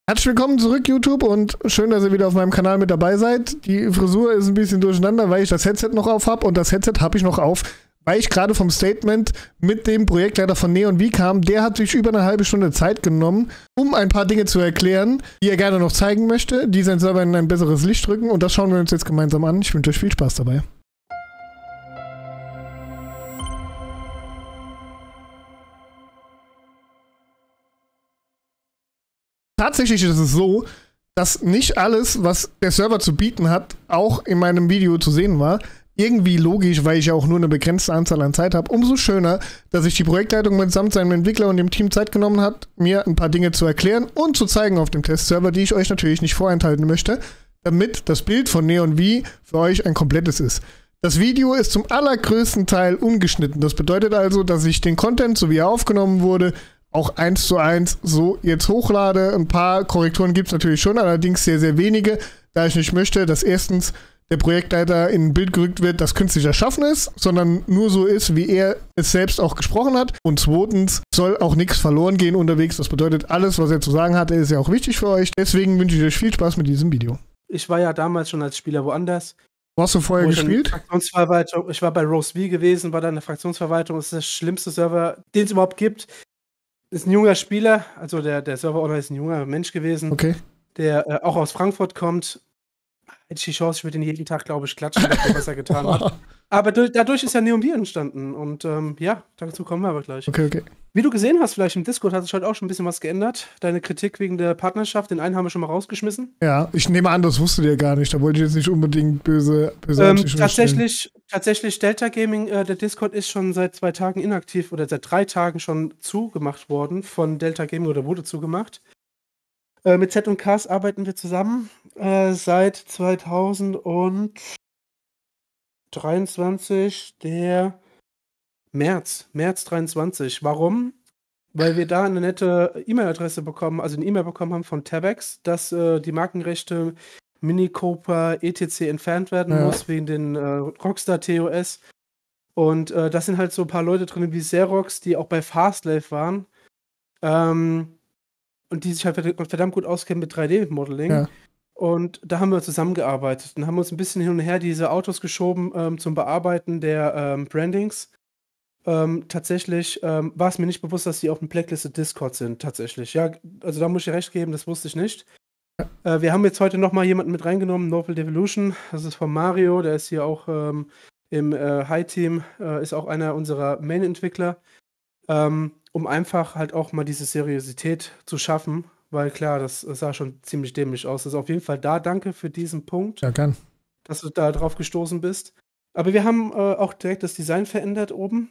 Herzlich willkommen zurück, YouTube, und schön, dass ihr wieder auf meinem Kanal mit dabei seid. Die Frisur ist ein bisschen durcheinander, weil ich das Headset noch auf habe, und das Headset habe ich noch auf, weil ich gerade vom Statement mit dem Projektleiter von Neon-V kam. Der hat sich über eine halbe Stunde Zeit genommen, um ein paar Dinge zu erklären, die er gerne noch zeigen möchte, die seinen Server in ein besseres Licht rücken, und das schauen wir uns jetzt gemeinsam an. Ich wünsche euch viel Spaß dabei. Tatsächlich ist es so, dass nicht alles, was der Server zu bieten hat, auch in meinem Video zu sehen war. Irgendwie logisch, weil ich ja auch nur eine begrenzte Anzahl an Zeit habe. Umso schöner, dass sich die Projektleitung mitsamt seinem Entwickler und dem Team Zeit genommen hat, mir ein paar Dinge zu erklären und zu zeigen auf dem Testserver, die ich euch natürlich nicht vorenthalten möchte, damit das Bild von Neon-V für euch ein komplettes ist. Das Video ist zum allergrößten Teil ungeschnitten. Das bedeutet also, dass ich den Content, so wie er aufgenommen wurde, auch 1:1 so jetzt hochlade. Ein paar Korrekturen gibt es natürlich schon, allerdings sehr, sehr wenige, da ich nicht möchte, dass erstens der Projektleiter in ein Bild gerückt wird, das künstlich erschaffen ist, sondern nur so ist, wie er es selbst auch gesprochen hat. Und zweitens soll auch nichts verloren gehen unterwegs. Das bedeutet, alles, was er zu sagen hatte, ist ja auch wichtig für euch. Deswegen wünsche ich euch viel Spaß mit diesem Video. Ich war ja damals schon als Spieler woanders. Wo hast du vorher gespielt? Fraktionsverwaltung. Ich war bei Rose V gewesen, war da in der Fraktionsverwaltung. Das ist der schlimmste Server, den es überhaupt gibt. Ist ein junger Spieler, also der Server-Owner ist ein junger Mensch gewesen, Okay. der auch aus Frankfurt kommt. Hätte ich die Chance, ich würde ihn jeden Tag, glaube ich, klatschen, was er getan hat. Aber dadurch ist ja Neon-V entstanden. Und ja, dazu kommen wir aber gleich. Okay. Wie du gesehen hast, vielleicht im Discord hat sich heute auch schon ein bisschen was geändert. Deine Kritik wegen der Partnerschaft, den einen haben wir schon mal rausgeschmissen. Ja, ich nehme an, das wusstet ihr gar nicht. Da wollte ich jetzt nicht unbedingt böse Tatsächlich, Delta Gaming, der Discord ist schon seit 2 Tagen inaktiv oder seit 3 Tagen schon zugemacht worden von Delta Gaming oder wurde zugemacht. Mit Z&Ks arbeiten wir zusammen seit 2023, der März 23. Warum? Weil wir da eine nette E-Mail-Adresse bekommen, also eine E-Mail bekommen haben von Tabex, dass die Markenrechte Mini Cooper etc. entfernt werden muss, wegen den Rockstar TOS. Und da sind halt so ein paar Leute drin wie Xerox, die auch bei Fastlave waren. Und die sich halt verdammt gut auskennen mit 3D-Modeling. Ja. Und da haben wir zusammengearbeitet. Dann haben wir uns ein bisschen hin und her diese Autos geschoben zum Bearbeiten der Brandings. Tatsächlich war es mir nicht bewusst, dass die auf dem Blacklisted Discord sind, tatsächlich. Ja, also da muss ich dir recht geben, das wusste ich nicht. Wir haben jetzt heute nochmal jemanden mit reingenommen, Novel Devolution. Das ist von Mario, der ist hier auch im High-Team, ist auch einer unserer Main-Entwickler. Um einfach halt auch mal diese Seriosität zu schaffen, weil klar, das sah schon ziemlich dämlich aus. Das ist auf jeden Fall da. Danke für diesen Punkt, dass du da drauf gestoßen bist. Aber wir haben auch direkt das Design verändert oben.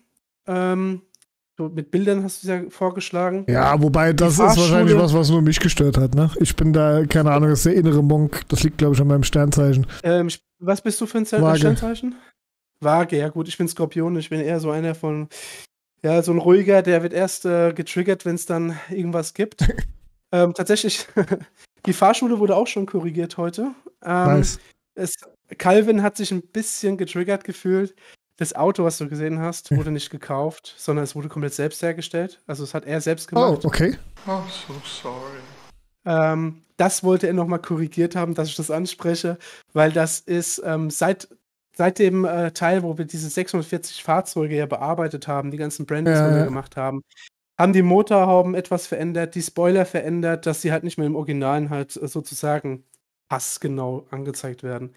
So mit Bildern hast du es ja vorgeschlagen. Ja, wobei das ist wahrscheinlich was nur mich gestört hat, ne? Ich bin da, keine Ahnung, das ist der innere Monk. Das liegt, glaube ich, an meinem Sternzeichen. Was bist du für ein Sternzeichen? Waage, ja gut, ich bin Skorpion. Ich bin eher so einer von... Ja, so ein ruhiger, der wird erst getriggert, wenn es dann irgendwas gibt. Tatsächlich, die Fahrschule wurde auch schon korrigiert heute. Nice. Calvin hat sich ein bisschen getriggert gefühlt. Das Auto, was du gesehen hast, wurde nicht gekauft, sondern es wurde komplett selbst hergestellt. Also es hat er selbst gemacht. Oh, okay. Oh, so sorry. Das wollte er nochmal korrigiert haben, dass ich das anspreche, weil das ist seit dem Teil, wo wir diese 640 Fahrzeuge ja bearbeitet haben, die ganzen Brandings, die wir gemacht haben, haben die Motorhauben etwas verändert, die Spoiler verändert, dass sie halt nicht mehr im Originalen halt sozusagen passgenau angezeigt werden.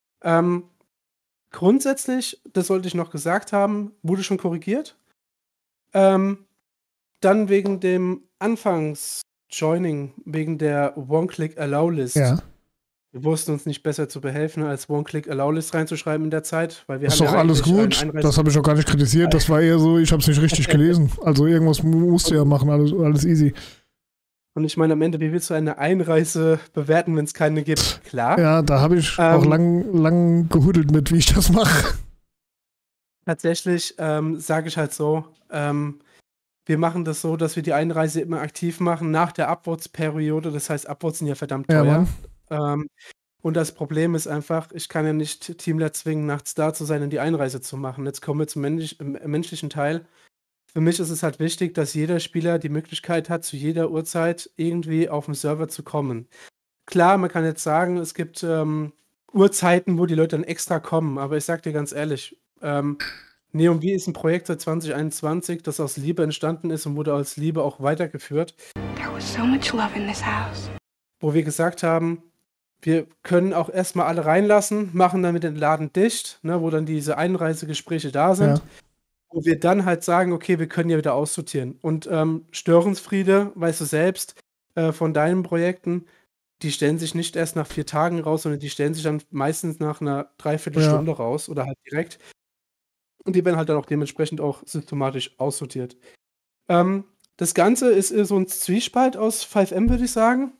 Grundsätzlich, das sollte ich noch gesagt haben, wurde schon korrigiert. Dann wegen dem Anfangs-Joining, wegen der One-Click-Allow-List. Ja. Wir wussten uns nicht besser zu behelfen, als One-Click-Allow-List reinzuschreiben in der Zeit. Weil wir ist doch alles gut, das habe ich auch gar nicht kritisiert. Das war eher so, ich habe es nicht richtig gelesen. Also irgendwas musst du ja machen, alles easy. Und ich meine, am Ende, wie willst du eine Einreise bewerten, wenn es keine gibt? Klar. Ja, da habe ich auch lang gehudelt mit, wie ich das mache. Tatsächlich sage ich halt so, wir machen das so, dass wir die Einreise immer aktiv machen nach der Upvotes-Periode. Das heißt, Upvotes sind ja verdammt teuer. Ja, und das Problem ist einfach, ich kann ja nicht Teamler zwingen, nachts da zu sein und die Einreise zu machen. Jetzt kommen wir zum menschlichen Teil. für mich ist es halt wichtig, dass jeder Spieler die Möglichkeit hat, zu jeder Uhrzeit irgendwie auf den Server zu kommen. Klar, man kann jetzt sagen, es gibt Uhrzeiten, wo die Leute dann extra kommen, aber ich sag dir ganz ehrlich, Neon V ist ein Projekt seit 2021, das aus Liebe entstanden ist und wurde als Liebe auch weitergeführt. There was so much love in this house. Wo wir gesagt haben, wir können auch erstmal alle reinlassen, machen damit den Laden dicht, ne, wo dann diese Einreisegespräche da sind. Ja. Wo wir dann halt sagen, okay, wir können ja wieder aussortieren. Und Störenfriede, weißt du selbst, von deinen Projekten, die stellen sich nicht erst nach 4 Tagen raus, sondern die stellen sich dann meistens nach einer Dreiviertelstunde raus oder halt direkt. Und die werden halt dann auch dementsprechend auch systematisch aussortiert. Das Ganze ist so ein Zwiespalt aus 5M, würde ich sagen.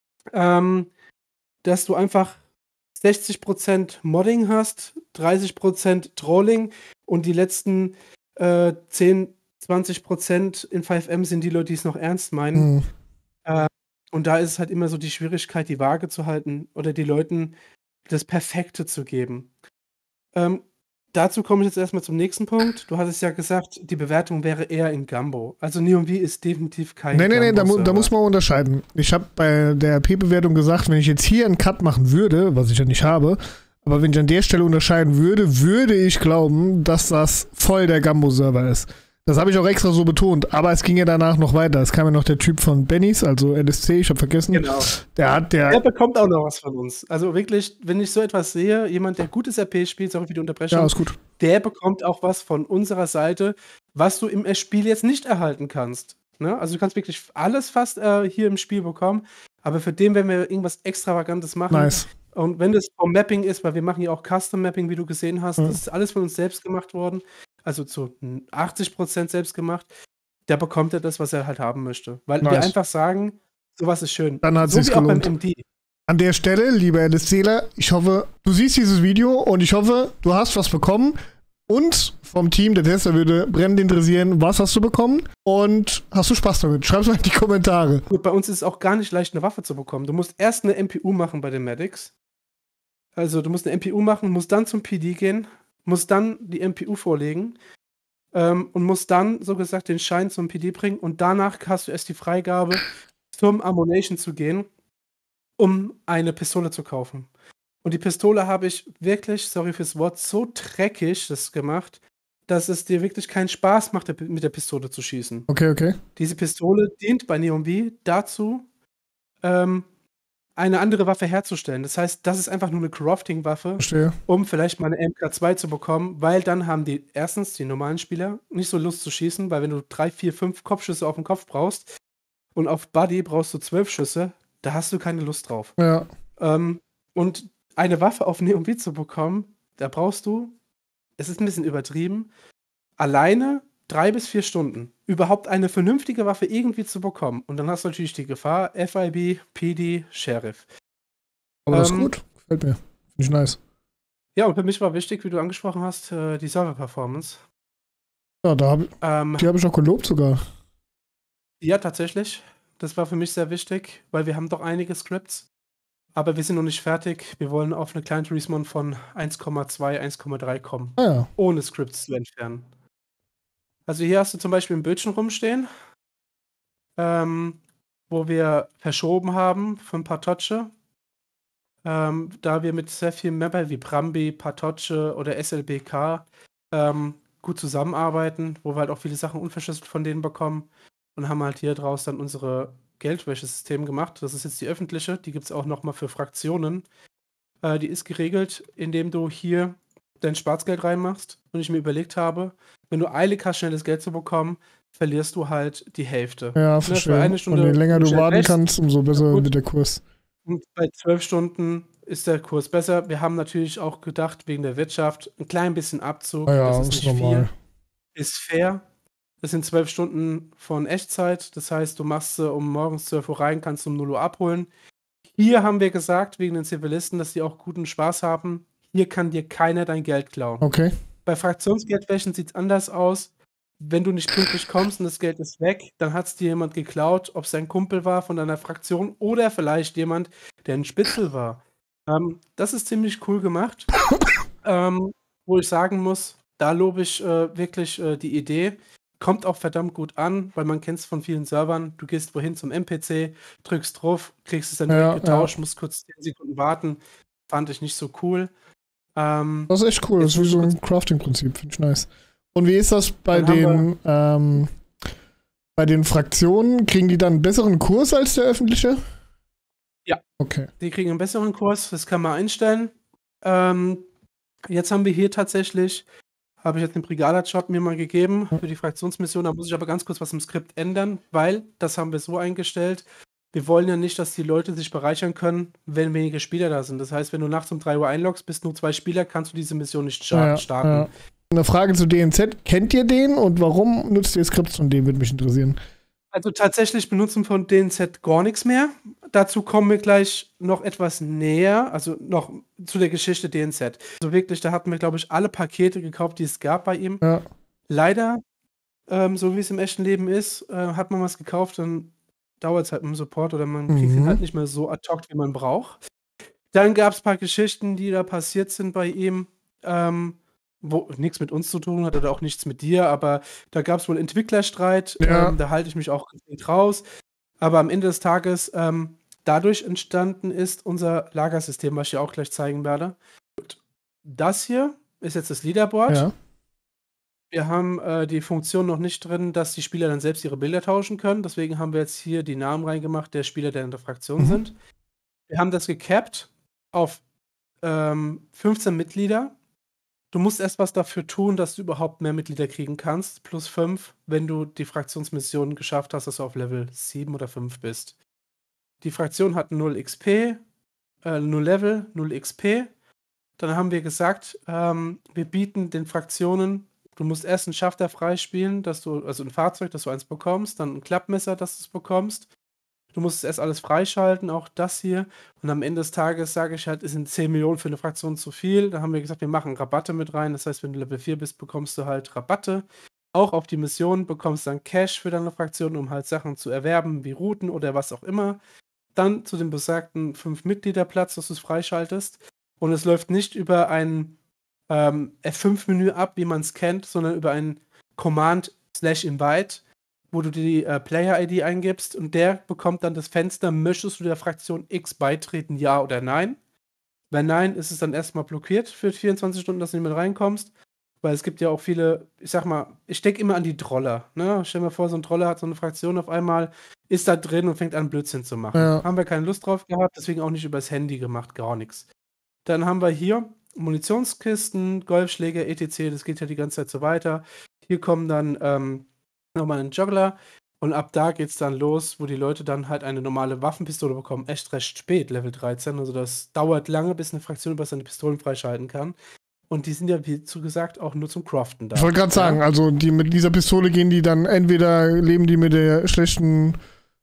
Dass du einfach 60% Modding hast, 30% Trolling und die letzten 10, 20% in 5M sind die Leute, die es noch ernst meinen. Und da ist es halt immer so die Schwierigkeit, die Waage zu halten oder die Leuten das Perfekte zu geben. Dazu komme ich jetzt erstmal zum nächsten Punkt. Du hattest ja gesagt, die Bewertung wäre eher in Gambo. Also Neon V ist definitiv kein Nee, da muss man unterscheiden. Ich habe bei der RP-Bewertung gesagt, wenn ich jetzt hier einen Cut machen würde, was ich ja nicht habe, aber wenn ich an der Stelle unterscheiden würde, würde ich glauben, dass das voll der Gambo-Server ist. Das habe ich auch extra so betont, aber es ging ja danach noch weiter. Es kam ja noch der Typ von Bennys, also LSC, ich habe vergessen. Genau. Der bekommt auch noch was von uns. Also wirklich, wenn ich so etwas sehe, jemand, der gutes RP spielt, sorry für die Unterbrechung, ja, ist gut. Der bekommt auch was von unserer Seite, was du im Spiel jetzt nicht erhalten kannst. Ne? Also du kannst wirklich alles fast hier im Spiel bekommen, aber für den werden wir irgendwas Extravagantes machen. Nice. Und wenn das vom Mapping ist, weil wir machen ja auch Custom Mapping, wie du gesehen hast, das ist alles von uns selbst gemacht worden, also zu 80% selbst gemacht, da bekommt er das, was er halt haben möchte. Weil wir einfach sagen, sowas ist schön. Dann hat so sich's wie auch gelohnt. beim MD. An der Stelle, lieber LSCler, ich hoffe, du siehst dieses Video und ich hoffe, du hast was bekommen. Und vom Team der Tester würde brennend interessieren, was hast du bekommen und hast du Spaß damit? Schreib's mal in die Kommentare. Gut, bei uns ist es auch gar nicht leicht, eine Waffe zu bekommen. Du musst erst eine MPU machen bei den Medics. Also du musst eine MPU machen, musst dann zum PD gehen, musst dann die MPU vorlegen und musst dann, so gesagt, den Schein zum PD bringen und danach hast du erst die Freigabe, zum Ammunition zu gehen, um eine Pistole zu kaufen. Und die Pistole habe ich wirklich, sorry fürs Wort, so dreckig das gemacht, dass es dir wirklich keinen Spaß macht, mit der Pistole zu schießen. Okay. Diese Pistole dient bei Neon V dazu, eine andere Waffe herzustellen. Das heißt, das ist einfach nur eine Crafting-Waffe, um vielleicht mal eine MK2 zu bekommen, weil dann haben die erstens die normalen Spieler nicht so Lust zu schießen, weil wenn du 3, 4, 5 Kopfschüsse auf den Kopf brauchst und auf Buddy brauchst du 12 Schüsse, da hast du keine Lust drauf. Ja. Und eine Waffe auf Neon V zu bekommen, da brauchst du, es ist ein bisschen übertrieben, alleine 3 bis 4 Stunden, überhaupt eine vernünftige Waffe irgendwie zu bekommen. Und dann hast du natürlich die Gefahr, FIB, PD, Sheriff. Aber das ist gut, gefällt mir. Finde ich nice. Ja, und für mich war wichtig, wie du angesprochen hast, die Server-Performance. Ja, die habe ich auch gelobt sogar. Ja, tatsächlich. Das war für mich sehr wichtig, weil wir haben doch einige Scripts. Aber wir sind noch nicht fertig. Wir wollen auf eine Client Respawn von 1,2, 1,3 kommen. Ja. Ohne Scripts zu entfernen. Also hier hast du zum Beispiel ein Bildchen rumstehen, wo wir verschoben haben von Patoche. Da wir mit sehr vielen Mapper wie Brambi, Patoche oder SLBK gut zusammenarbeiten, wo wir halt auch viele Sachen unverschlüsselt von denen bekommen und haben halt hier draus dann unsere Geldwäschesystem gemacht. Das ist jetzt die öffentliche, die gibt es auch nochmal für Fraktionen. Die ist geregelt, indem du hier dein Schwarzgeld reinmachst und ich mir überlegt habe, wenn du eilig hast, schnelles Geld zu bekommen, verlierst du halt die Hälfte. Ja, verstehe. Und je länger du warten kannst, umso besser wird der Kurs. Und bei 12 Stunden ist der Kurs besser. Wir haben natürlich auch gedacht, wegen der Wirtschaft, ein klein bisschen Abzug. Ja, das ist nicht normal. Viel. Ist fair. Das sind 12 Stunden von Echtzeit. Das heißt, du machst um morgens 12 Uhr rein, kannst um 0 Uhr abholen. Hier haben wir gesagt, wegen den Zivilisten, dass die auch guten Spaß haben. Hier kann dir keiner dein Geld klauen. Okay. Bei Fraktionsgeldwäschen sieht es anders aus. Wenn du nicht pünktlich kommst und das Geld ist weg, dann hat es dir jemand geklaut, ob es dein Kumpel war von deiner Fraktion oder vielleicht jemand, der ein Spitzel war. Das ist ziemlich cool gemacht. Wo ich sagen muss, da lobe ich wirklich die Idee. kommt auch verdammt gut an, weil man kennt es von vielen Servern. Du gehst wohin zum NPC, drückst drauf, kriegst es dann direkt getauscht, musst kurz 10 Sekunden warten. Fand ich nicht so cool. Das ist echt cool. Das ist wie so ein Crafting-Prinzip. Finde ich nice. Und wie ist das bei den Fraktionen? Kriegen die dann einen besseren Kurs als der öffentliche? Ja. Okay. Die kriegen einen besseren Kurs, das kann man einstellen. Jetzt haben wir hier tatsächlich, habe ich jetzt den Brigada-Job mir mal gegeben für die Fraktionsmission. Da muss ich aber ganz kurz was im Skript ändern, weil das haben wir so eingestellt. Wir wollen ja nicht, dass die Leute sich bereichern können, wenn wenige Spieler da sind. Das heißt, wenn du nachts um 3 Uhr einloggst, bist nur 2 Spieler, kannst du diese Mission nicht starten. Ja. Eine Frage zu DNZ. Kennt ihr den und warum nutzt ihr Skripts von dem? Würde mich interessieren. Also tatsächlich benutzen von DNZ gar nichts mehr. Dazu kommen wir gleich noch etwas näher, also noch zu der Geschichte DNZ. Also wirklich, da hatten wir, glaube ich, alle Pakete gekauft, die es gab bei ihm. Ja. Leider, so wie es im echten Leben ist, hat man was gekauft, dann dauert es halt im Support oder man kriegt ihn halt nicht mehr so ad hoc, wie man braucht. Dann gab es ein paar Geschichten, die da passiert sind bei ihm, wo nichts mit uns zu tun hat oder auch nichts mit dir, aber da gab es wohl Entwicklerstreit, da halte ich mich auch nicht raus. Aber am Ende des Tages dadurch entstanden ist unser Lagersystem, was ich dir auch gleich zeigen werde. Das hier ist jetzt das Leaderboard. Ja. Wir haben die Funktion noch nicht drin, dass die Spieler dann selbst ihre Bilder tauschen können. Deswegen haben wir jetzt hier die Namen reingemacht der Spieler, die in der Fraktion sind. Wir haben das gecapped auf 15 Mitglieder. Du musst erst was dafür tun, dass du überhaupt mehr Mitglieder kriegen kannst. Plus 5, wenn du die Fraktionsmission geschafft hast, dass du auf Level 7 oder 5 bist. Die Fraktion hat 0 XP, 0 Level, 0 XP. Dann haben wir gesagt, wir bieten den Fraktionen, du musst erst einen Schafter freispielen, also ein Fahrzeug, dass du eins bekommst, dann ein Klappmesser, dass du es bekommst. Du musst es erst alles freischalten, auch das hier. Und am Ende des Tages sage ich halt, es sind 10 Millionen für eine Fraktion zu viel. Da haben wir gesagt, wir machen Rabatte mit rein. Das heißt, wenn du Level 4 bist, bekommst du halt Rabatte. Auch auf die Mission bekommst du dann Cash für deine Fraktion, um halt Sachen zu erwerben, wie Routen oder was auch immer. Dann zu dem besagten 5-Mitglieder-Platz, dass du es freischaltest. Und es läuft nicht über ein F5-Menü ab, wie man es kennt, sondern über ein Command/Invite, wo du die Player-ID eingibst und der bekommt dann das Fenster, möchtest du der Fraktion X beitreten, ja oder nein? Wenn nein, ist es dann erstmal blockiert für 24 Stunden, dass du nicht mehr reinkommst, weil es gibt ja auch viele, ich sag mal, ich denke immer an die Troller, ne? Stell dir mal vor, so ein Troller hat so eine Fraktion auf einmal, ist da drin und fängt an Blödsinn zu machen. Ja. Haben wir keine Lust drauf gehabt, deswegen auch nicht übers Handy gemacht, gar nichts. Dann haben wir hier Munitionskisten, Golfschläger, etc., das geht ja die ganze Zeit so weiter. Hier kommen dann nochmal einen Juggler und ab da geht's dann los, wo die Leute dann halt eine normale Waffenpistole bekommen. Echt recht spät, Level 13. Also das dauert lange, bis eine Fraktion über seine Pistolen freischalten kann. Und die sind ja, wie gesagt, auch nur zum Craften da. Ich wollte gerade sagen, also die mit dieser Pistole gehen die dann entweder leben die mit der schlechten,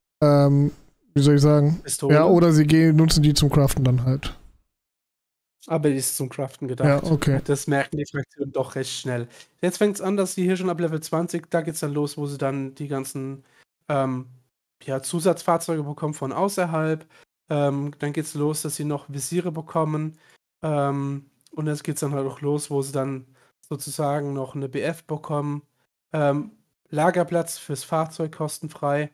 wie soll ich sagen? Pistole. Ja, oder sie nutzen die zum Craften dann halt. Aber die ist zum Craften gedacht. Ja, okay. Das merken die Fraktionen doch recht schnell. Jetzt fängt es an, dass sie hier schon ab Level 20, da geht es dann los, wo sie dann die ganzen Zusatzfahrzeuge bekommen von außerhalb. Dann geht es los, dass sie noch Visiere bekommen. Und jetzt geht es dann halt auch los, wo sie dann sozusagen noch eine BF bekommen. Lagerplatz fürs Fahrzeug kostenfrei.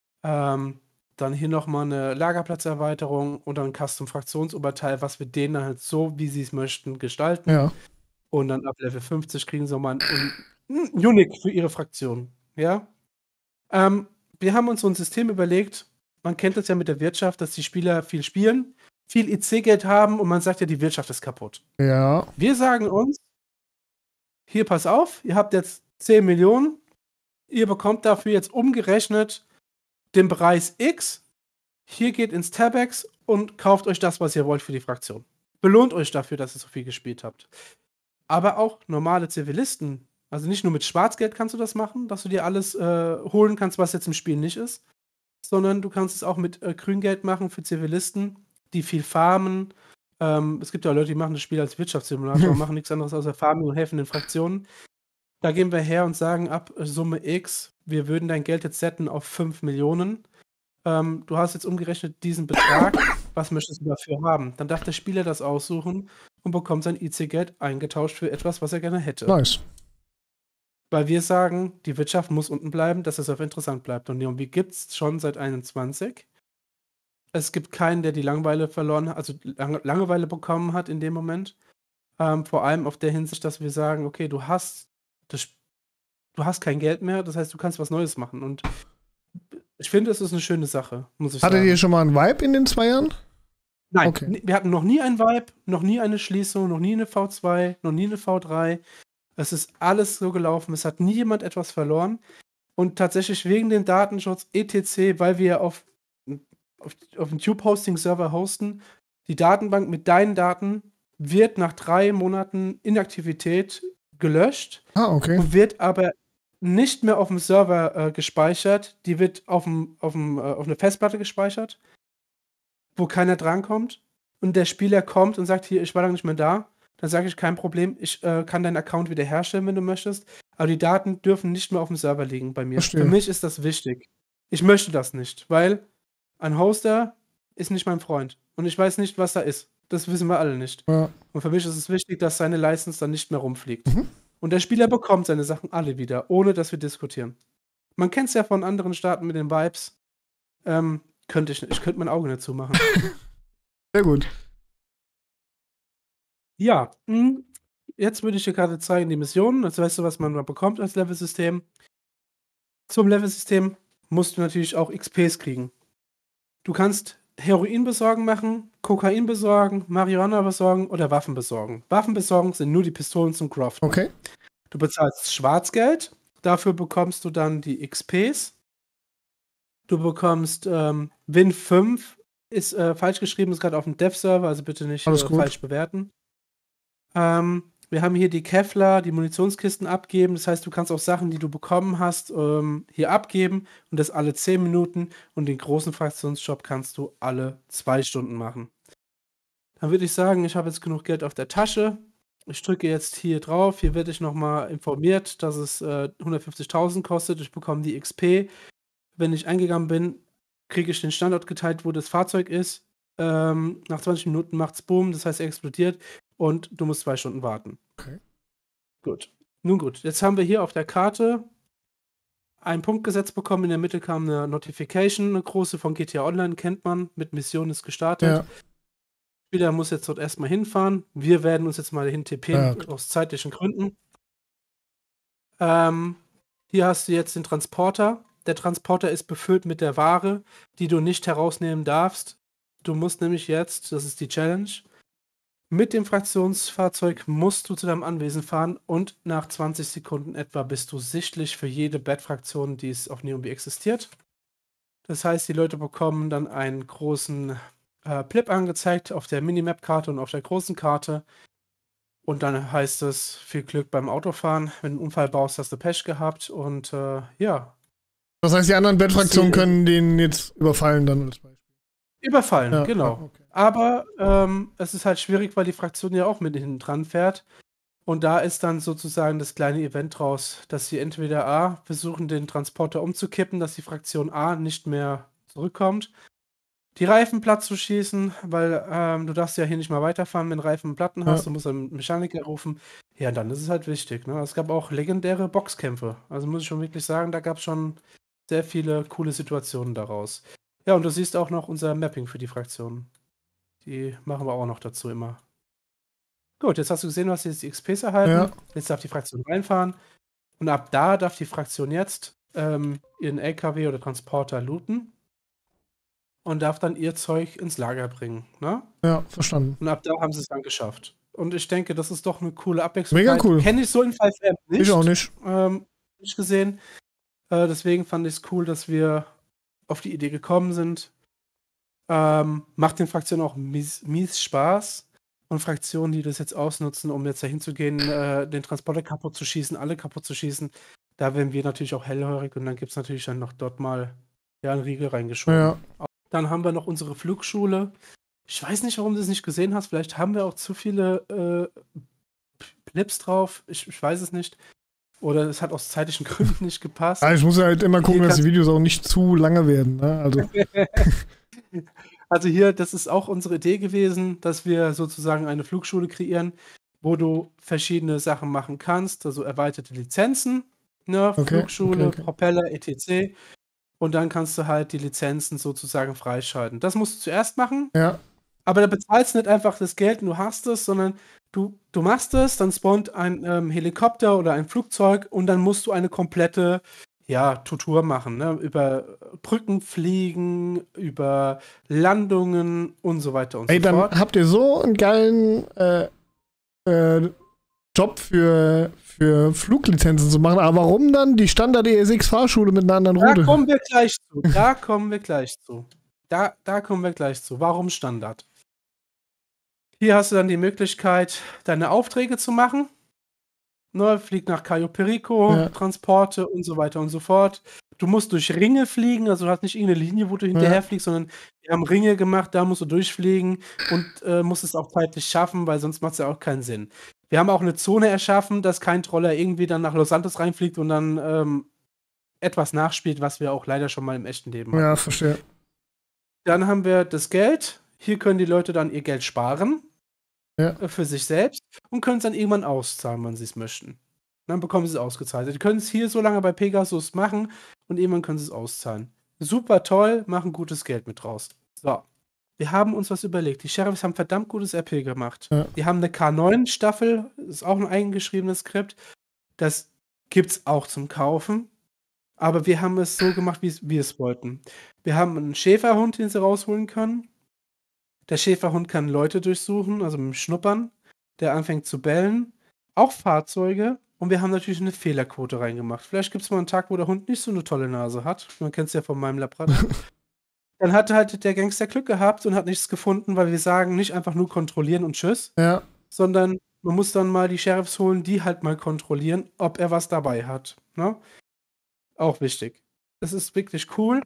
Dann hier nochmal eine Lagerplatzerweiterung und dann ein Custom-Fraktionsoberteil, was wir denen dann halt so, wie sie es möchten, gestalten. Ja. Und dann ab Level 50 kriegen sie mal ein Unique für ihre Fraktion. Ja? Wir haben uns so ein System überlegt, man kennt das ja mit der Wirtschaft, dass die Spieler viel spielen, viel IC-Geld haben und man sagt ja, die Wirtschaft ist kaputt. Ja. Wir sagen uns, hier pass auf, ihr habt jetzt 10 Millionen, ihr bekommt dafür jetzt umgerechnet den Preis X, hier geht ins Tabex und kauft euch das, was ihr wollt für die Fraktion. Belohnt euch dafür, dass ihr so viel gespielt habt. Aber auch normale Zivilisten, also nicht nur mit Schwarzgeld kannst du das machen, dass du dir alles holen kannst, was jetzt im Spiel nicht ist, sondern du kannst es auch mit Grüngeld machen für Zivilisten, die viel farmen. Es gibt ja Leute, die machen das Spiel als Wirtschaftssimulator und machen nichts anderes außer Farmen und helfen den Fraktionen. Da gehen wir her und sagen ab Summe X, wir würden dein Geld jetzt setten auf 5 Millionen. Du hast jetzt umgerechnet diesen Betrag, was möchtest du dafür haben? Dann darf der Spieler das aussuchen und bekommt sein IC-Geld eingetauscht für etwas, was er gerne hätte. Nice. Weil wir sagen, die Wirtschaft muss unten bleiben, dass es auf interessant bleibt. Und Neon Beat gibt es schon seit 21. Es gibt keinen, der die Langeweile verloren hat, also Langeweile bekommen hat in dem Moment. Vor allem auf der Hinsicht, dass wir sagen, okay, du hast kein Geld mehr, das heißt, du kannst was Neues machen. Und ich finde, es ist eine schöne Sache, muss ich sagen. Hattet ihr schon mal einen Vibe in den 2 Jahren? Nein, Okay. wir hatten noch nie einen Vibe, noch nie eine Schließung, noch nie eine V2, noch nie eine V3. Es ist alles so gelaufen, es hat nie jemand etwas verloren. Und tatsächlich wegen dem Datenschutz etc., weil wir auf dem Tube-Hosting-Server hosten, die Datenbank mit deinen Daten wird nach 3 Monaten Inaktivität gelöscht Okay. und wird aber nicht mehr auf dem Server gespeichert. Die wird auf eine Festplatte gespeichert, wo keiner drankommt. Und der Spieler kommt und sagt, hier, ich war lange nicht mehr da. Dann sage ich, kein Problem, ich kann deinen Account wiederherstellen, wenn du möchtest. Aber die Daten dürfen nicht mehr auf dem Server liegen bei mir. Verstehe. Für mich ist das wichtig. Ich möchte das nicht, weil ein Hoster ist nicht mein Freund. Und ich weiß nicht, was da ist. Das wissen wir alle nicht. Ja. Und für mich ist es wichtig, dass seine License dann nicht mehr rumfliegt. Und der Spieler bekommt seine Sachen alle wieder, ohne dass wir diskutieren. Man kennt es ja von anderen Staaten mit den Vibes. Könnte ich nicht. Ich könnte mein Auge nicht zumachen. Sehr gut. Ja, jetzt würde ich dir gerade zeigen, die Missionen. Jetzt weißt du, was man da bekommt als Levelsystem. Zum Levelsystem musst du natürlich auch XPs kriegen. Du kannst Heroin besorgen machen, Kokain besorgen, Marihuana besorgen oder Waffen besorgen. Waffen besorgen sind nur die Pistolen zum Craften. Okay. Du bezahlst Schwarzgeld, dafür bekommst du dann die XPs. Du bekommst Win 5, ist falsch geschrieben, ist gerade auf dem Dev-Server, also bitte nicht falsch bewerten. Wir haben hier die Kevlar, die Munitionskisten abgeben. Das heißt, du kannst auch Sachen, die du bekommen hast, hier abgeben und das alle 10 Minuten. Und den großen Fraktionsjob kannst du alle 2 Stunden machen. Dann würde ich sagen, ich habe jetzt genug Geld auf der Tasche. Ich drücke jetzt hier drauf. Hier werde ich nochmal informiert, dass es 150.000 kostet. Ich bekomme die XP. Wenn ich eingegangen bin, kriege ich den Standort geteilt, wo das Fahrzeug ist. Nach 20 Minuten macht es Boom, das heißt, er explodiert. Und du musst 2 Stunden warten. Okay. Gut. Nun gut, jetzt haben wir hier auf der Karte einen Punkt gesetzt bekommen. In der Mitte kam eine Notification, eine große von GTA Online, kennt man. Mit Mission ist gestartet. Ja. Der Spieler muss jetzt dort erstmal hinfahren. Wir werden uns jetzt mal dahin tippen, aus zeitlichen Gründen. Hier hast du jetzt den Transporter. Der Transporter ist befüllt mit der Ware, die du nicht herausnehmen darfst. Du musst nämlich jetzt, das ist die Challenge, mit dem Fraktionsfahrzeug musst du zu deinem Anwesen fahren und nach 20 Sekunden etwa bist du sichtlich für jede Bad-Fraktion, die es auf Neon existiert. Das heißt, die Leute bekommen dann einen großen Plip angezeigt auf der Minimap-Karte und auf der großen Karte. Und dann heißt es, viel Glück beim Autofahren. Wenn du einen Unfall baust, hast du Pech gehabt. Und ja. Das heißt, die anderen Bad-Fraktionen können den jetzt überfallen dann als Beispiel. Überfallen, Ja, genau. okay. Aber es ist halt schwierig, weil die Fraktion ja auch mit hinten dran fährt. Und da ist dann sozusagen das kleine Event draus, dass sie entweder A, versuchen, den Transporter umzukippen, dass die Fraktion A nicht mehr zurückkommt, die Reifen platt zu schießen, weil du darfst ja hier nicht mal weiterfahren, wenn Reifen Platten hast, du musst einen Mechaniker rufen. Ja, dann ist es halt wichtig. Ne? Es gab auch legendäre Boxkämpfe. Also muss ich schon wirklich sagen, da gab es schon sehr viele coole Situationen daraus. Ja, und du siehst auch noch unser Mapping für die Fraktionen. Die machen wir auch noch dazu immer. Gut, jetzt hast du gesehen, du hast jetzt die XPs erhalten. Ja. Jetzt darf die Fraktion reinfahren. Und ab da darf die Fraktion jetzt ihren LKW oder Transporter looten. Und darf dann ihr Zeug ins Lager bringen. Ne? Ja, verstanden. Und ab da haben sie es dann geschafft. Und ich denke, das ist doch eine coole Abwechslung. Mega cool. Kenne ich so in 5M nicht. Ich auch nicht. Nicht gesehen. Deswegen fand ich es cool, dass wir auf die Idee gekommen sind. Macht den Fraktionen auch mies Spaß. Und Fraktionen, die das jetzt ausnutzen, um jetzt dahin zu gehen, den Transporter kaputt zu schießen, alle kaputt zu schießen, da werden wir natürlich auch hellhörig und dann gibt es natürlich dann noch dort mal einen Riegel reingeschoben. Ja. Dann haben wir noch unsere Flugschule. Ich weiß nicht, warum du es nicht gesehen hast. Vielleicht haben wir auch zu viele Clips drauf. Ich weiß es nicht. Oder es hat aus zeitlichen Gründen nicht gepasst. Ich muss halt immer gucken, dass die Videos auch nicht zu lange werden. Ne? Also hier, das ist auch unsere Idee gewesen, dass wir sozusagen eine Flugschule kreieren, wo du verschiedene Sachen machen kannst, also erweiterte Lizenzen, Ne? Okay, Flugschule, okay. Propeller, etc. Und dann kannst du halt die Lizenzen sozusagen freischalten. Das musst du zuerst machen, Ja. aber da bezahlst du nicht einfach das Geld und du hast es, sondern du machst es, dann spawnt ein Helikopter oder ein Flugzeug und dann musst du eine komplette Tutor machen, ne? Über Brücken fliegen, über Landungen und so weiter und Ey, so dann fort. habt ihr so einen geilen Job für Fluglizenzen zu machen. Aber warum dann die Standard ESX-Fahrschule mit einer anderen Da Route? kommen wir gleich zu. Da kommen wir gleich zu. Warum Standard? Hier hast du dann die Möglichkeit, deine Aufträge zu machen. Ne, flieg nach Cayo Perico, Ja. Transporte und so weiter und so fort. Du musst durch Ringe fliegen, also du hast nicht irgendeine Linie, wo du hinterher fliegst, sondern wir haben Ringe gemacht, da musst du durchfliegen und musst es auch zeitlich schaffen, weil sonst macht es ja auch keinen Sinn. Wir haben auch eine Zone erschaffen, dass kein Troller irgendwie dann nach Los Santos reinfliegt und dann etwas nachspielt, was wir auch leider schon mal im echten Leben hatten. Ja, verstehe. Dann haben wir das Geld. Hier können die Leute dann ihr Geld sparen für sich selbst und können es dann irgendwann auszahlen, wenn sie es möchten. Dann bekommen sie es ausgezahlt. Die können es hier so lange bei Pegasus machen und irgendwann können sie es auszahlen. Super toll, machen gutes Geld mit raus. So, wir haben uns was überlegt. Die Sheriffs haben verdammt gutes RP gemacht. Ja. Die haben eine K9-Staffel, ist auch ein eigengeschriebenes Skript. Das gibt's auch zum Kaufen. Aber wir haben es so gemacht, wie wir es wollten. Wir haben einen Schäferhund, den sie rausholen können. Der Schäferhund kann Leute durchsuchen, also mit dem Schnuppern. Der anfängt zu bellen. Auch Fahrzeuge. Und wir haben natürlich eine Fehlerquote reingemacht. Vielleicht gibt es mal einen Tag, wo der Hund nicht so eine tolle Nase hat. Man kennt es ja von meinem Labrador. Dann hat halt der Gangster Glück gehabt und hat nichts gefunden, weil wir sagen, nicht einfach nur kontrollieren und tschüss. Ja. Sondern man muss dann mal die Sheriffs holen, die halt mal kontrollieren, ob er was dabei hat. Ne? Auch wichtig. Das ist wirklich cool.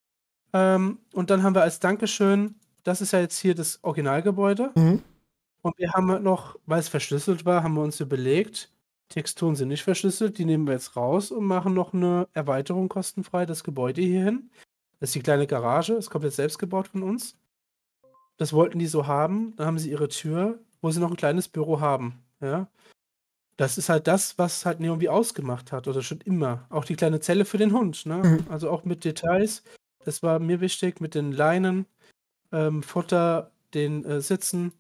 Und dann haben wir als Dankeschön, das ist ja jetzt hier das Originalgebäude. Mhm. Und wir haben halt noch, weil es verschlüsselt war, haben wir uns überlegt, Texturen sind nicht verschlüsselt, die nehmen wir jetzt raus und machen noch eine Erweiterung kostenfrei, das Gebäude hierhin. Das ist die kleine Garage, ist komplett selbst gebaut von uns. Das wollten die so haben, dann haben sie ihre Tür, wo sie noch ein kleines Büro haben. Ja. Das ist halt das, was halt Neon wie ausgemacht hat, oder schon immer. Auch die kleine Zelle für den Hund, ne? Mhm. Also auch mit Details. Das war mir wichtig, mit den Leinen, Futter, den Sitzen.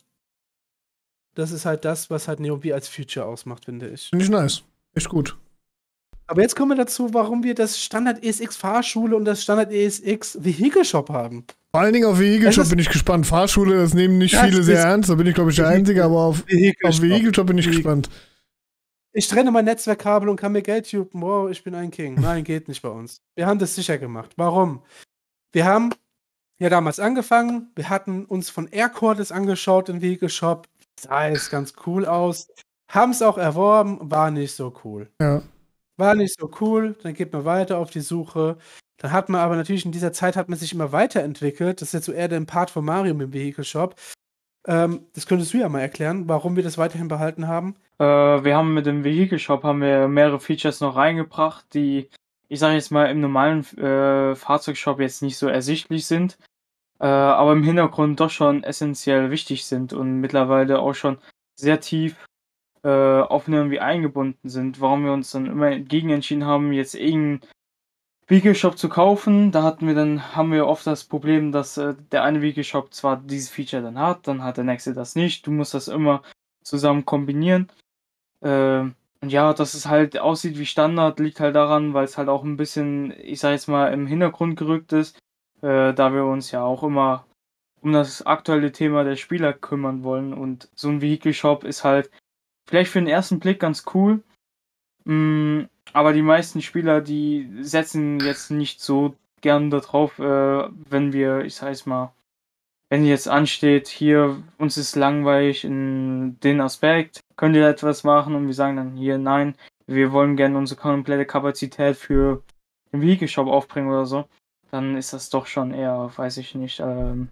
Das ist halt das, was halt Neon wie als Future ausmacht, finde ich. Finde ich nice. Echt gut. Aber jetzt kommen wir dazu, warum wir das Standard ESX Fahrschule und das Standard ESX Vehicle Shop haben. Vor allen Dingen auf Vehicle Shop bin ich gespannt. Fahrschule, das nehmen nicht viele sehr ernst. Da bin ich, glaube ich, der Einzige. Aber auf Vehicle Shop bin ich gespannt. Ich trenne mein Netzwerkkabel und kann mir Geld tuben. Wow, ich bin ein King. Nein, geht nicht bei uns. Wir haben das sicher gemacht. Warum? Wir haben ja damals angefangen. Wir hatten uns von Aircore das angeschaut im Vehicle Shop. Sah es ganz cool aus. Haben es auch erworben. War nicht so cool. Ja. War nicht so cool. Dann geht man weiter auf die Suche. Dann hat man aber natürlich in dieser Zeit hat man sich immer weiterentwickelt. Das ist jetzt so eher der Part von Mario im Vehicle Shop. Das könntest du ja mal erklären, warum wir das weiterhin behalten haben. Wir haben mit dem Vehicle Shop mehrere Features noch reingebracht, die, ich sage jetzt mal, im normalen Fahrzeugshop jetzt nicht so ersichtlich sind, aber im Hintergrund doch schon essentiell wichtig sind und mittlerweile auch schon sehr tief auf irgendwie eingebunden sind. Warum wir uns dann immer entgegen entschieden haben, jetzt irgendeinen Vehicle Shop zu kaufen, haben wir oft das Problem, dass der eine Vehicle Shop zwar dieses Feature dann hat der nächste das nicht. Du musst das immer zusammen kombinieren. Und ja, dass es halt aussieht wie Standard, liegt halt daran, weil es halt auch ein bisschen, ich sag jetzt mal, im Hintergrund gerückt ist, da wir uns ja auch immer um das aktuelle Thema der Spieler kümmern wollen. Und so ein Vehicle Shop ist halt vielleicht für den ersten Blick ganz cool. Aber die meisten Spieler, die setzen jetzt nicht so gern darauf, wenn jetzt ansteht, hier, uns ist langweilig in den Aspekt, könnt ihr etwas machen? Und wir sagen dann hier, nein, wir wollen gerne unsere komplette Kapazität für den Vehicle Shop aufbringen oder so. Dann ist das doch schon eher, weiß ich nicht,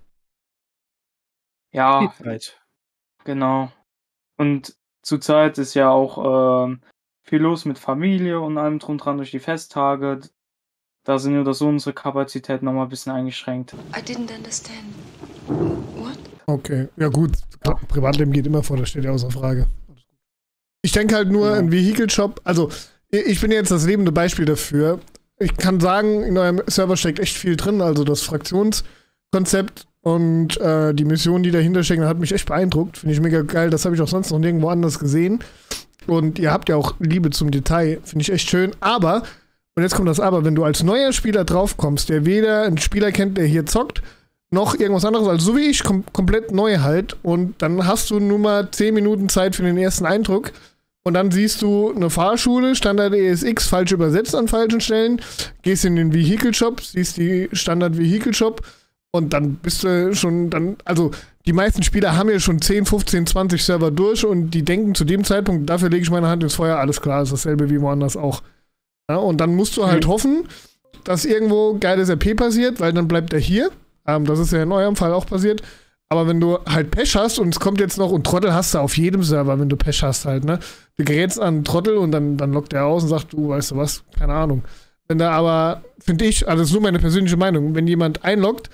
ja, genau. Und zurzeit ist ja auch viel los mit Familie und allem drum dran durch die Festtage. Da sind oder so unsere Kapazität nochmal ein bisschen eingeschränkt. I didn't understand. What? Okay, ja gut. Privatleben geht immer vor, das steht ja außer Frage. Ich denke halt nur, ein Vehicle Shop, also ich bin jetzt das lebende Beispiel dafür. Ich kann sagen, in eurem Server steckt echt viel drin, also das Fraktionskonzept und die Mission, die dahinter stecken, hat mich echt beeindruckt. Finde ich mega geil. Das habe ich auch sonst noch nirgendwo anders gesehen. Und ihr habt ja auch Liebe zum Detail. Finde ich echt schön. Aber, und jetzt kommt das Aber, wenn du als neuer Spieler draufkommst, der weder einen Spieler kennt, der hier zockt, noch irgendwas anderes, also so wie ich, komplett neu halt. Und dann hast du nur mal 10 Minuten Zeit für den ersten Eindruck. Und dann siehst du eine Fahrschule, Standard ESX, falsch übersetzt an falschen Stellen. Gehst in den Vehicle Shop, siehst die Standard Vehicle Shop. Und dann bist du schon also die meisten Spieler haben ja schon 10, 15, 20 Server durch und die denken zu dem Zeitpunkt, dafür lege ich meine Hand ins Feuer, alles klar, ist dasselbe wie woanders auch. Ja, und dann musst du halt hoffen, dass irgendwo geiles RP passiert, weil dann bleibt er hier. Das ist ja in eurem Fall auch passiert. Aber wenn du halt Pech hast und es kommt jetzt noch, und Trottel hast du auf jedem Server, wenn du Pech hast halt, ne? Du gerätst an Trottel und dann lockt er aus und sagt, du, weißt du was, keine Ahnung. Wenn da aber, finde ich, also das ist nur meine persönliche Meinung, wenn jemand einloggt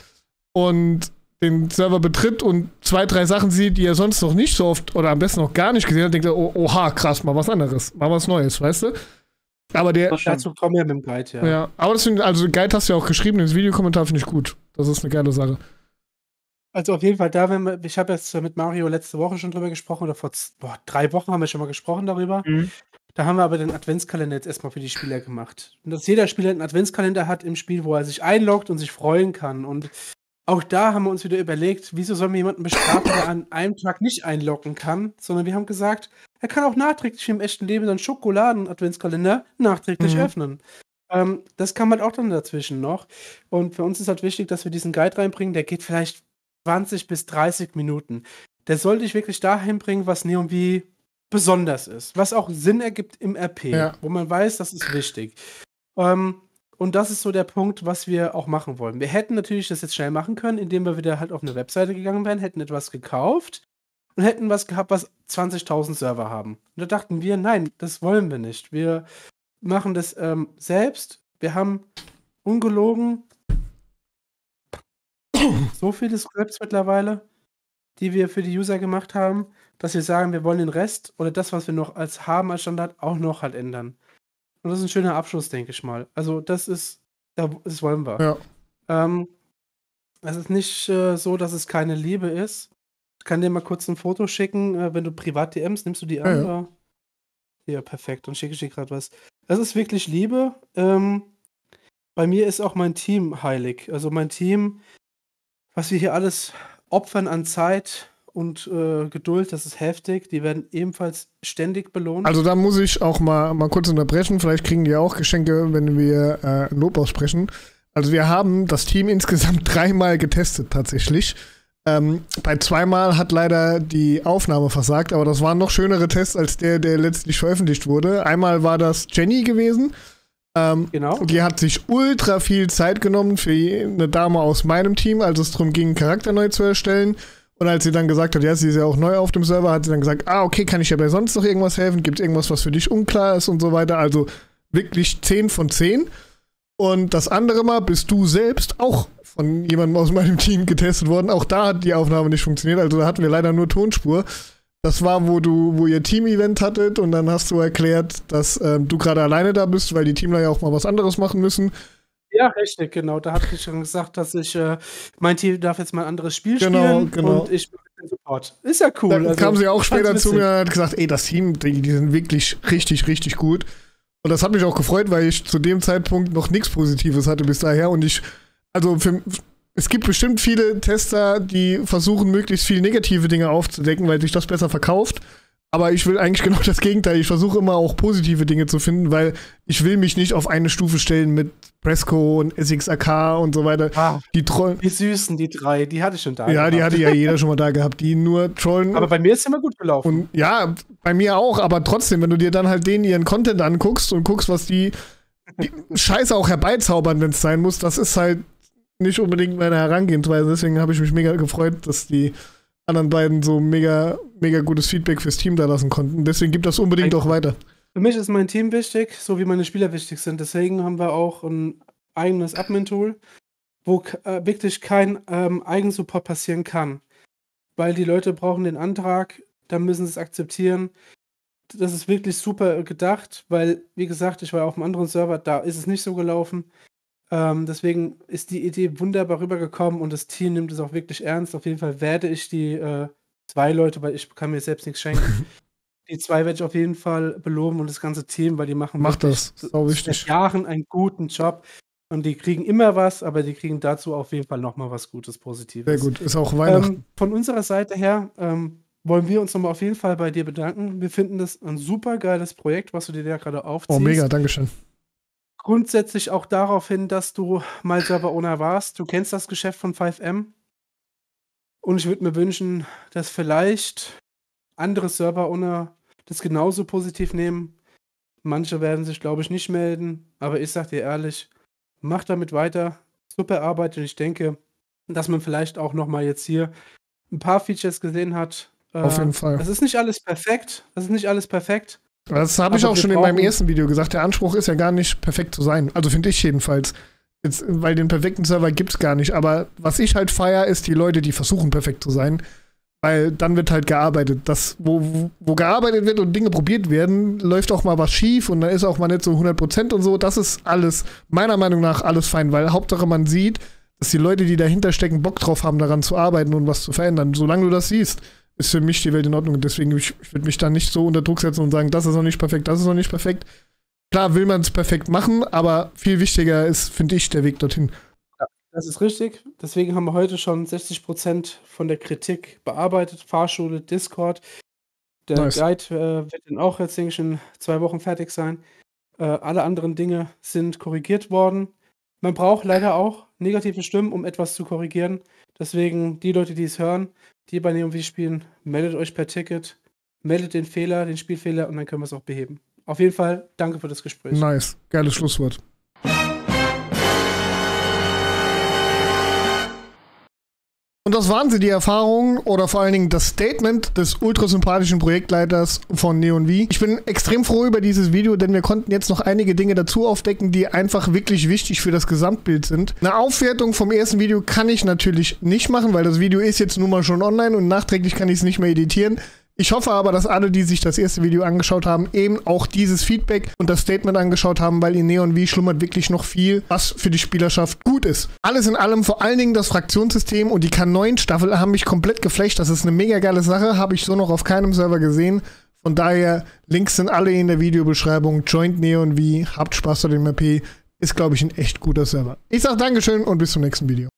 und den Server betritt und 2, 3 Sachen sieht, die er sonst noch nicht so oft oder am besten noch gar nicht gesehen hat, denkt er, oha, krass, mal was anderes, mal was Neues, weißt du? Aber dazu kommen wir mit dem Guide, ja. Ja, aber das also Guide hast du ja auch geschrieben, ins Videokommentar finde ich gut. Das ist eine geile Sache. Also auf jeden Fall ich habe jetzt mit Mario letzte Woche schon drüber gesprochen, oder vor 3 Wochen haben wir schon mal gesprochen darüber. Da haben wir aber den Adventskalender jetzt erstmal für die Spieler gemacht. Und dass jeder Spieler einen Adventskalender hat im Spiel, wo er sich einloggt und sich freuen kann. Und auch da haben wir uns wieder überlegt, wieso sollen wir jemanden bestrafen, der an einem Tag nicht einloggen kann, sondern wir haben gesagt, er kann auch nachträglich im echten Leben seinen Schokoladen-Adventskalender nachträglich öffnen. Das kam halt auch dann dazwischen noch. Und für uns ist halt wichtig, dass wir diesen Guide reinbringen, der geht vielleicht 20 bis 30 Minuten. Der soll dich wirklich dahin bringen, was irgendwie besonders ist, was auch Sinn ergibt im RP, wo man weiß, das ist wichtig. Und das ist so der Punkt, was wir auch machen wollen. Wir hätten natürlich das jetzt schnell machen können, indem wir wieder halt auf eine Webseite gegangen wären, hätten etwas gekauft und hätten was gehabt, was 20.000 Server haben. Und da dachten wir, nein, das wollen wir nicht. Wir machen das selbst. Wir haben ungelogen so viele Scripts mittlerweile, die wir für die User gemacht haben, dass wir sagen, wir wollen den Rest oder das, was wir noch als Standard, auch noch halt ändern. Und das ist ein schöner Abschluss, denke ich mal. Also das wollen wir. Ja. Es ist nicht so, dass es keine Liebe ist. Ich kann dir mal kurz ein Foto schicken, wenn du privat DMst, nimmst du die an? Ja. Ja, perfekt. Dann schicke ich dir gerade was. Es ist wirklich Liebe. Bei mir ist auch mein Team heilig. Also mein Team, was wir hier alles opfern an Zeit und Geduld, das ist heftig. Die werden ebenfalls ständig belohnt. Also da muss ich auch mal kurz unterbrechen. Vielleicht kriegen die auch Geschenke, wenn wir Lob aussprechen. Also wir haben das Team insgesamt 3-mal getestet tatsächlich. Bei 2-mal hat leider die Aufnahme versagt, aber das waren noch schönere Tests als der letztlich veröffentlicht wurde. Einmal war das Jenny gewesen. Genau. Die hat sich ultra viel Zeit genommen für eine Dame aus meinem Team, als es darum ging, einen Charakter neu zu erstellen. Und als sie dann gesagt hat, ja, sie ist ja auch neu auf dem Server, hat sie dann gesagt, okay, kann ich dir bei sonst noch irgendwas helfen? Gibt es irgendwas, was für dich unklar ist und so weiter? Also wirklich 10 von 10. Und das andere Mal bist du selbst auch von jemandem aus meinem Team getestet worden. Auch da hat die Aufnahme nicht funktioniert. Also da hatten wir leider nur Tonspur. Das war, wo ihr Team-Event hattet und dann hast du erklärt, dass du gerade alleine da bist, weil die Teamler ja auch mal was anderes machen müssen. Ja, richtig, genau. Da hatte ich schon gesagt, dass mein Team darf jetzt mal ein anderes Spiel spielen und ich bin den Support. Ist ja cool. Dann kam sie auch später zu mir und hat gesagt, das Team, die sind wirklich richtig, richtig gut. Und das hat mich auch gefreut, weil ich zu dem Zeitpunkt noch nichts Positives hatte bis daher. Und es gibt bestimmt viele Tester, die versuchen, möglichst viele negative Dinge aufzudecken, weil sich das besser verkauft. Aber ich will eigentlich genau das Gegenteil. Ich versuche immer auch positive Dinge zu finden, weil ich will mich nicht auf eine Stufe stellen mit Bresco und SXAK und so weiter. Die Süßen, die 3, die hatte ich schon da. Ja, die hatte ja jeder schon mal da gehabt, die nur trollen. Aber bei mir ist es immer gut gelaufen. Und ja, bei mir auch, aber trotzdem, wenn du dir dann halt ihren Content anguckst und guckst, was die Scheiße auch herbeizaubern, wenn es sein muss, das ist halt nicht unbedingt meine Herangehensweise. Deswegen habe ich mich mega gefreut, dass die anderen beiden so mega, mega gutes Feedback fürs Team da lassen konnten. Deswegen gibt das unbedingt auch weiter. Für mich ist mein Team wichtig, so wie meine Spieler wichtig sind. Deswegen haben wir auch ein eigenes Admin-Tool, wo wirklich kein Eigensupport passieren kann. Weil die Leute brauchen den Antrag, dann müssen sie es akzeptieren. das ist wirklich super gedacht, weil, wie gesagt, ich war ja auf einem anderen Server, da ist es nicht so gelaufen. Deswegen ist die Idee wunderbar rübergekommen und das Team nimmt es auch wirklich ernst. Auf jeden Fall werde ich die 2 Leute, weil ich kann mir selbst nichts schenken, die 2 werde ich auf jeden Fall beloben und das ganze Team, weil die machen das, sau wichtig. seit Jahren einen guten Job und die kriegen immer was, aber die kriegen dazu auf jeden Fall nochmal was Gutes, Positives. Sehr gut, ist auch Weihnachten. Von unserer Seite her wollen wir uns nochmal auf jeden Fall bei dir bedanken. Wir finden das ein super geiles Projekt, was du dir da gerade aufziehst. Oh, mega, dankeschön. Grundsätzlich auch darauf hin, dass du mal Server-Owner warst. Du kennst das Geschäft von 5M. Und ich würde mir wünschen, dass vielleicht andere Server-Owner das genauso positiv nehmen. Manche werden sich, glaube ich, nicht melden. Aber ich sag dir ehrlich, mach damit weiter. Super Arbeit. Und ich denke, dass man vielleicht auch nochmal jetzt hier ein paar Features gesehen hat. Auf jeden Fall. Es ist nicht alles perfekt. Das habe ich auch schon in meinem ersten Video gesagt. Der Anspruch ist ja gar nicht, perfekt zu sein. Also finde ich jedenfalls. Jetzt, weil den perfekten Server gibt es gar nicht. Aber was ich halt feiere, ist die Leute, die versuchen, perfekt zu sein. Weil dann wird halt gearbeitet. Das, wo gearbeitet wird und Dinge probiert werden, läuft auch mal was schief und dann ist auch mal nicht so 100% und so. Das ist alles, meiner Meinung nach, alles fein. Weil Hauptsache man sieht, dass die Leute, die dahinter stecken, Bock drauf haben, daran zu arbeiten und was zu verändern. Solange du das siehst, ist für mich die Welt in Ordnung. Deswegen, ich würde mich da nicht so unter Druck setzen und sagen, das ist noch nicht perfekt, das ist noch nicht perfekt. Klar will man es perfekt machen, aber viel wichtiger ist, finde ich, der Weg dorthin. Ja, das ist richtig. Deswegen haben wir heute schon 60% von der Kritik bearbeitet. Fahrschule, Discord. Der Nice. Guide wird dann auch jetzt, denke ich, in 2 Wochen fertig sein. Alle anderen Dinge sind korrigiert worden. Man braucht leider auch negative Stimmen, um etwas zu korrigieren. Deswegen, die Leute, die es hören, die bei Neon V spielen, meldet euch per Ticket, meldet den Fehler, den Spielfehler und dann können wir es auch beheben. Auf jeden Fall, danke für das Gespräch. Nice, geiles Schlusswort. Und das waren sie, die Erfahrungen oder vor allen Dingen das Statement des ultrasympathischen Projektleiters von Neon V. Ich bin extrem froh über dieses Video, denn wir konnten jetzt noch einige Dinge dazu aufdecken, die einfach wirklich wichtig für das Gesamtbild sind. Eine Aufwertung vom ersten Video kann ich natürlich nicht machen, weil das Video ist jetzt nun mal schon online und nachträglich kann ich es nicht mehr editieren. Ich hoffe aber, dass alle, die sich das erste Video angeschaut haben, eben auch dieses Feedback und das Statement angeschaut haben, weil in Neon V schlummert wirklich noch viel, was für die Spielerschaft gut ist. Alles in allem, vor allen Dingen das Fraktionssystem und die K9-Staffel haben mich komplett geflasht. Das ist eine mega geile Sache, habe ich so noch auf keinem Server gesehen. Von daher, Links sind alle in der Videobeschreibung. Joint Neon V, habt Spaß bei dem RP. Ist, glaube ich, ein echt guter Server. Ich sage Dankeschön und bis zum nächsten Video.